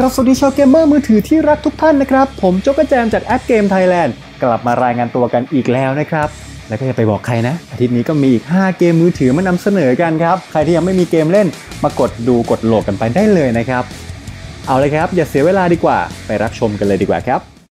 ครับสวัสดีชาวเกมเมอร์มือถือที่รักทุกท่านนะครับผมโจ๊กกระแจมจากแอปเกมไทยแลนด์กลับมารายงานตัวกันอีกแล้วนะครับแล้วก็อย่าไปบอกใครนะอาทิตย์นี้ก็มีอีก5เกมมือถือมานำเสนอกันครับใครที่ยังไม่มีเกมเล่นมากดดูกดโหลดกันไปได้เลยนะครับเอาเลยครับอย่าเสียเวลาดีกว่าไปรับชมกันเลยดีกว่าครับ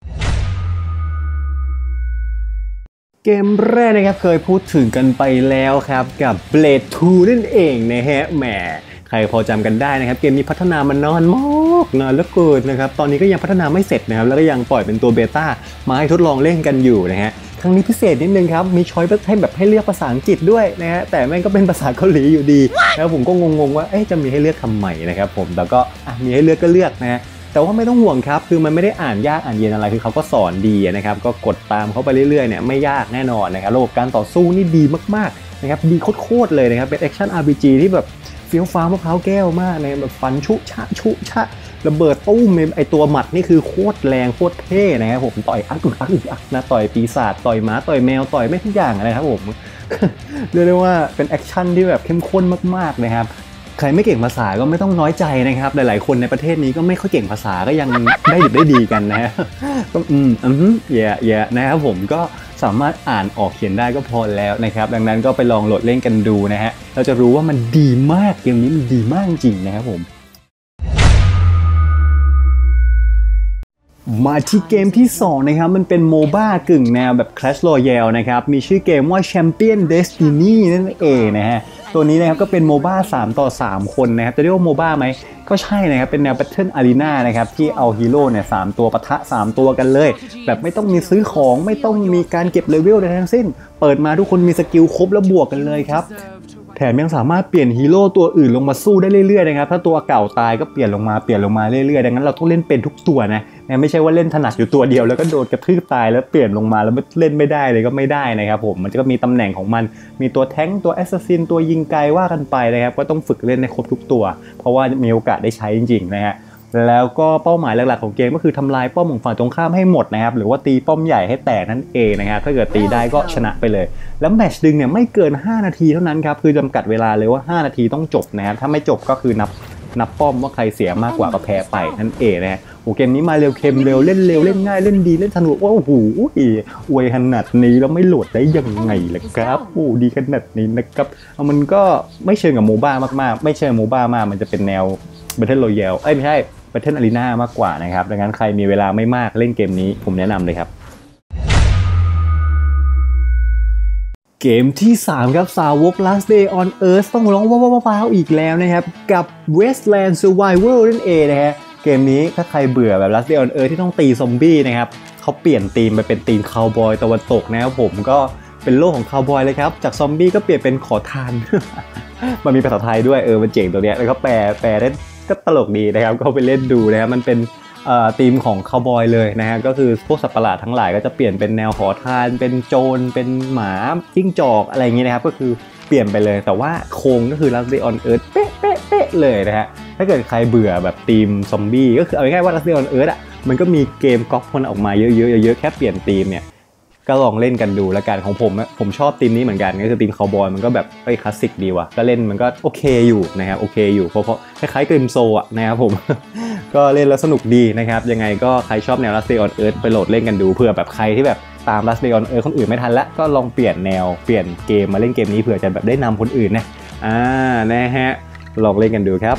เกมแรกนะครับเคยพูดถึงกันไปแล้วครับกับ Blade 2 นั่นเองนะฮะแหมใครพอจำกันได้นะครับเกมนี้พัฒนามานานมากนานเหลือเกินนะครับตอนนี้ก็ยังพัฒนาไม่เสร็จนะครับแล้วก็ยังปล่อยเป็นตัวเบต้ามาให้ทดลองเล่นกันอยู่นะฮะครั้งนี้พิเศษนิดนึงครับมีช้อยให้เลือกภาษาอังกฤษด้วยนะฮะแต่แม่งก็เป็นภาษาเกาหลีอยู่ดีแล้วผมก็งงว่าจะมีให้เลือกทำไมนะครับผมแต่ก็มีให้เลือกก็เลือกนะฮะแต่ว่าไม่ต้องห่วงครับคือมันไม่ได้อ่านยากอ่านเย็นอะไรคือเขาก็สอนดีนะครับก็กดตามเขาไปเรื่อยๆเนี่ยไม่ยากแน่นอนนะครับระบบการต่อสู้นี่ดีมากๆนะครับดีโคตรเลยนะครับเป็นแอคชั่น RPG ที่แบบเฟี้ยวฟ้ามะพร้าวแก้วมากเลยแบบฟันชุชะระเบิดตู้มไอตัวหมัดนี่คือโคตรแรงโคตรเท่นะครับผมต่อยอักนะต่อยปีศาจต่อยหมาต่อยแมวต่อยไม่ทุกอย่างเลยครับผม เรียกได้ว่าเป็นแอคชั่นที่แบบเข้มข้นมากๆนะครับใครไม่เก่งภาษาก็ไม่ต้องน้อยใจนะครับหลายๆคนในประเทศนี้ก็ไม่ค่อยเก่งภาษาก็ยังได้ดิบได้ดีกันนะ ก็นะครับผมก็สามารถอ่านออกเขียนได้ก็พอแล้วนะครับดังนั้นก็ไปลองโหลดเล่นกันดูนะฮะเราจะรู้ว่ามันดีมากเกมนี้มันดีมากจริงนะครับผมมาที่เกมที่2นะครับมันเป็นโมบ้ากึ่งแนวแบบ Clash Royale นะครับมีชื่อเกมว่า Champion Destiny นั่นเองนะฮะตัวนี้นะครับก็เป็นโมบ้า3 ต่อ 3คนนะครับจะเรียกว่าโมบ้าไหมก็ใช่นะครับเป็นแนว Battle Arena นะครับที่เอาฮีโร่เนี่ย3ตัวปะทะ3ตัวกันเลยแบบไม่ต้องมีซื้อของไม่ต้องมีการเก็บเลเวลใดทั้งสิ้นเปิดมาทุกคนมีสกิลครบแล้วบวกกันเลยครับแถมยังสามารถเปลี่ยนฮีโร่ตัวอื่นลงมาสู้ได้เรื่อยๆนะครับถ้าตัวเก่าตายก็เปลี่ยนลงมาเรื่อยๆดังนั้นเราต้องเล่นเป็นทุกตัวนะไม่ใช่ว่าเล่นถนัดอยู่ตัวเดียวแล้วก็โดนกระทืบตายแล้วเปลี่ยนลงมาแล้วเล่นไม่ได้เลยก็ไม่ได้นะครับผมมันก็มีตำแหน่งของมันมีตัวแท้งตัวแอสซัสซินตัวยิงไกลว่ากันไปนะครับก็ต้องฝึกเล่นในครบทุกตัวเพราะว่ามีโอกาสได้ใช้จริงๆนะฮะแล้วก็เป้าหมายหลักๆของเกมก็คือทำลายป้อมของฝั่งตรงข้ามให้หมดนะครับหรือว่าตีป้อมใหญ่ให้แตกนั่นเองนะครับถ้าเกิดตีได้ก็ชนะไปเลยแล้วแมตช์ดึงเนี่ยไม่เกิน5นาทีเท่านั้นครับคือจำกัดเวลาเลยว่า5นาทีต้องจบนะครับถ้าไม่จบก็คือนับป้อมว่าใครเสียมากกว่าก็แพ้ไปนั่นเองนะฮะโอ้เกมนี้มาเร็วเค็มเร็วเล่นง่ายเล่นดีเล่นสนุกว่าโอ้โหอวยขนาดนี้แล้วไม่โหลดได้ยังไงล่ะครับโอ้ดีขนาดนี้นะครับมันก็ไม่เชิงกับโมบ้ามากๆไม่เชิงโมบ้ามากมันจะเป็นแนว Battle Royale ไม่ใช่Battle Arena มากกว่านะครับดังนั้นใครมีเวลาไม่มากเล่นเกมนี้ผมแนะนำเลยครับเกมที่3ครับสาวก Last Day on Earth ต้องร้องว้าวอีกแล้วนะครับกับ Wasteland Survival นั่นเองนะฮะเกมนี้ถ้าใครเบื่อแบบ Last Day on Earth ที่ต้องตีซอมบี้นะครับเขาเปลี่ยนธีมไปเป็นธีมคาวบอยตะวันตกนะครับผมก็เป็นโลกของคาวบอยเลยครับจากซอมบี้ก็เปลี่ยนเป็นขอทาน มันมีภาษาไทยด้วยมันเจ๋งตัวเนี้ยแล้วก็แปลได้ก็ตลกดีนะครับก็ไปเล่นดูนะครับมันเป็นธีมของคาวบอยเลยนะฮะก็คือพวกสัตว์ประหลาดทั้งหลายก็จะเปลี่ยนเป็นแนวขอทานเป็นโจรเป็นหมาจิ้งจอกอะไรอย่างงี้นะครับก็คือเปลี่ยนไปเลยแต่ว่าโครงก็คือ Last Day on Earth เป๊ะเลยนะฮะถ้าเกิดใครเบื่อแบบธีมซอมบี้ก็คือเอาง่ายๆว่า Last Day on Earth มันก็มีเกมก๊อปคนออกมาเยอะแค่เปลี่ยนธีมเนี่ยก็ลองเล่นกันดูแล้วกันของผมชอบธีมนี้เหมือนกันก็คือธีมคาวบอยมันก็แบบคลาสสิกดีว่ะก็เล่นมันก็โอเคอยู่นะครับโอเคอยู่เพราะคล้ายๆเกมโซอะนะครับผม ก็เล่นแล้วสนุกดีนะครับยังไงก็ใครชอบแนว Last Day on Earth ไปโหลดเล่นกันดูเผื่อแบบใครที่แบบตาม Last Day on Earth คนอื่นไม่ทันแล้วก็ลองเปลี่ยนแนวเปลี่ยนเกมมาเล่นเกมนี้เผื่อจะแบบได้นำคนอื่นนะนะฮะลองเล่นกันดูครับ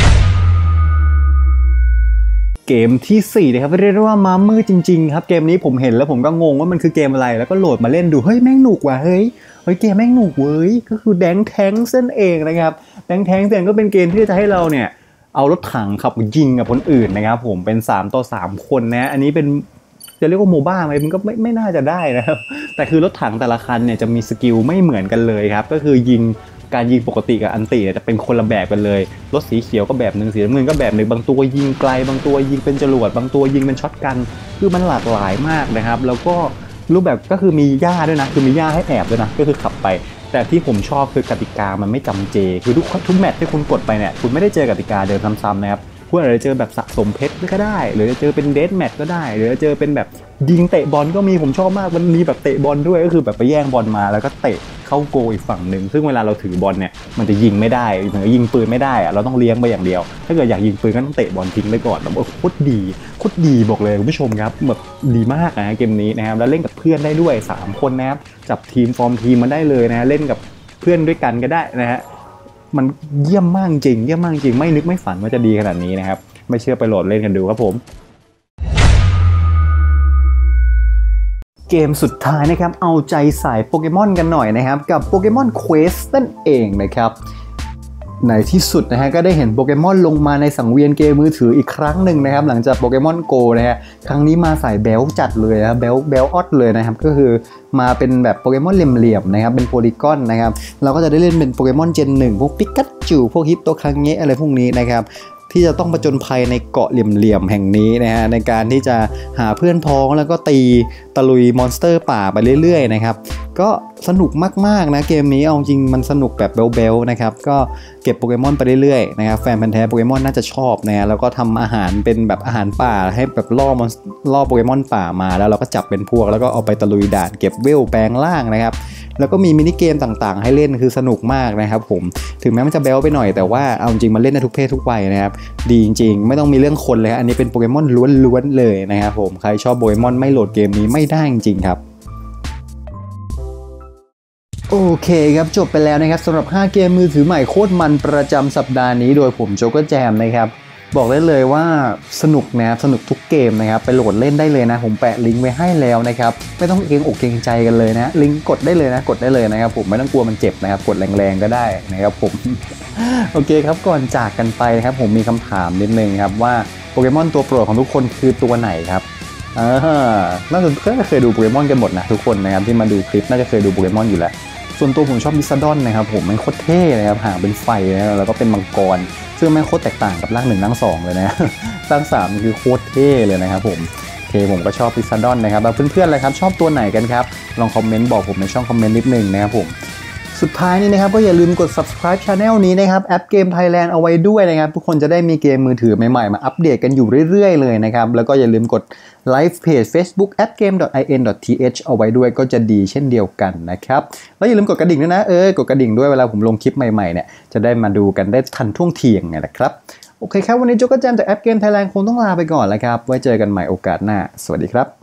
เกมที่4นะครับเรียกได้ว่ามามืดจริงๆครับเกมนี้ผมเห็นแล้วผมก็งงว่ามันคือเกมอะไรแล้วก็โหลดมาเล่นดูเฮ้ยแม่งหนุกว่ะเฮ้ยเกมแม่งหนุกเว้ยก็คือแดงแทงเส้นเองนะครับแดงแทงเส้นก็เป็นเกมที่จะให้เราเนี่ยเอารถถังขับยิงกับคนอื่นนะครับผมเป็น3 ต่อ 3คนนะอันนี้เป็นจะเรียกว่าโมบ้าไหมมันก็ไม่น่าจะได้นะครับแต่คือรถถังแต่ละคันเนี่ยจะมีสกิลไม่เหมือนกันเลยครับก็คือการยิงปกติกับอันติจะเป็นคนละแบบกันเลยรถสีเขียวก็แบบนึงสีน้ำเงินก็แบบนึงบางตัวยิงไกลบางตัวยิงเป็นจรวดบางตัวยิงเป็นช็อตกันคือมันหลากหลายมากนะครับแล้วก็รูปแบบก็คือมีหญ้าด้วยนะคือมีหญ้าให้แอบด้วยนะก็คือขับไปแต่ที่ผมชอบคือกติกามันไม่จำเจคือทุกแมตช์ที่คุณกดไปเนี่ยคุณไม่ได้เจอกติกาเดิมซ้ำๆนะครับคุณอาจจะเจอแบบสะสมเพชรก็ได้หรือจะเจอเป็นเดธแมทก็ได้หรือจะเจอเป็นแบบยิงเตะบอลก็มีผมชอบมากมันมีแบบเตะบอลด้วยก็คือแบบไปแย่งบอลมาแล้วก็เตะเข้าโกอีกฝั่งหนึ่งซึ่งเวลาเราถือบอลเนี่ยมันจะยิงไม่ได้เหมือนยิงปืนไม่ได้อะเราต้องเลี้ยงไปอย่างเดียวถ้าเกิดอยากยิงปืนก็ต้องเตะบอลทิ้งไปก่อนแล้วโคตรดีบอกเลยคุณผู้ชมครับแบบดีมากนะเกมนี้นะครับแล้วเล่นกับเพื่อนได้ด้วย3คนนะครับจับทีมฟอร์มทีมมันได้เลยนะเล่นกับเพื่อนด้วยกันก็ได้นะฮะมันเยี่ยมมากจริงไม่นึกไม่ฝันว่าจะดีขนาดนี้นะครับไม่เชื่อไปโหลดเล่นกันดูครับผมเกมสุดท้ายนะครับเอาใจสายโปเกมอนกันหน่อยนะครับกับโปเกมอนเควสนั่นเองนะครับในที่สุดนะฮะก็ได้เห็นโปเกมอนลงมาในสังเวียนเกมมือถืออีกครั้งหนึ่งนะครับหลังจากโปเกมอนโกนะฮะครั้งนี้มาสายแบลจัดเลยนะแบลออดเลยนะครับก็คือมาเป็นแบบโปเกมอนเหลี่ยมๆนะครับเป็นโพลีกอนนะครับเราก็จะได้เล่นเป็นโปเกมอนเจน1พวกปิกัสจูพวกฮิปโตคังเงะอะไรพวกนี้นะครับที่จะต้องผจญภัยในเกาะเหลี่ยมๆแห่งนี้นะฮะในการที่จะหาเพื่อนพ้องแล้วก็ตีตะลุยมอนสเตอร์ป่าไปเรื่อยๆนะครับก็สนุกมากๆนะเกมนี้เอาจริงมันสนุกแบบเบลๆนะครับก็เก็บโปเกมอนไปเรื่อยๆนะครับแฟนพันธุ์แท้โปเกมอนน่าจะชอบนะฮะแล้วก็ทำอาหารเป็นแบบอาหารป่าให้แบบล่อโปเกมอนป่ามาแล้วเราก็จับเป็นพวกแล้วก็เอาไปตะลุยด่านเก็บเวลแปลงร่างนะครับแล้วก็มีมินิเกมต่างๆให้เล่นคือสนุกมากนะครับผมถึงแม้มันจะเบลไปหน่อยแต่ว่าเอาจริงมันเล่นได้ทุกเพศทุกวัยนะครับดีจริงๆไม่ต้องมีเรื่องคนเลยอันนี้เป็นโปเกมอนล้วนๆเลยนะครับผมใครชอบโปเกมอนไม่โหลดเกมนี้ไม่ได้จริงๆครับโอเคครับจบไปแล้วนะครับสำหรับ5เกมมือถือใหม่โคตรมันประจำสัปดาห์นี้โดยผมโจ๊กเกอร์แจมนะครับบอกได้เลยว่าสนุกนะครับสนุกทุกเกมนะครับไปโหลดเล่นได้เลยนะผมแปะลิงก์ไว้ให้แล้วนะครับไม่ต้องเกรงอกเกรงใจกันเลยนะลิงก์กดได้เลยนะครับผมไม่ต้องกลัวมันเจ็บนะครับกดแรงๆก็ได้นะครับผม โอเคครับก่อนจากกันไปนะครับผมมีคำถามนิดนึงครับว่าโปเกมอนตัวโปรดของทุกคนคือตัวไหนครับน่าจะเคยดูโปเกมอนกันหมดนะทุกคนนะครับที่มาดูคลิปน่าจะเคยดูโปเกมอนอยู่แล้วส่วนตัวผมชอบลิซาดอนนะครับผมมันโคตรเท่นะครับหางเป็นไฟนะแล้วก็เป็นมังกรซึ่งมันโคตรแตกต่างกับร่าง1ร่าง2เลยนะร่าง3คือโคตรเท่เลยนะครับผมโอเคผมก็ชอบลิซาดอนนะครับแล้วเพื่อนๆเลยครับชอบตัวไหนกันครับลองคอมเมนต์บอกผมในช่องคอมเมนต์นิดนึงนะครับผมสุดท้ายนี้นะครับก็อย่าลืมกด subscribe channel นี้นะครับแอปเกม Thailand เอาไว้ด้วยนะครับทุกคนจะได้มีเกมมือถือใหม่ๆมาอัปเดตกันอยู่เรื่อยๆเลยนะครับแล้วก็อย่าลืมกดไลฟ์เพจ Facebook appgame.in.th เอาไว้ด้วยก็จะดีเช่นเดียวกันนะครับแล้วอย่าลืมกดกระดิ่งด้วยนะกดกระดิ่งด้วยเวลาผมลงคลิปใหม่ๆเนี่ยจะได้มาดูกันได้ทันท่วงทียังไงนะครับโอเคครับวันนี้โจ๊กเกอร์แจมจากแอปเกม Thailand คงต้องลาไปก่อนแล้วครับไว้เจอกันใหม่โอกาสหน้าสวัสดีครับ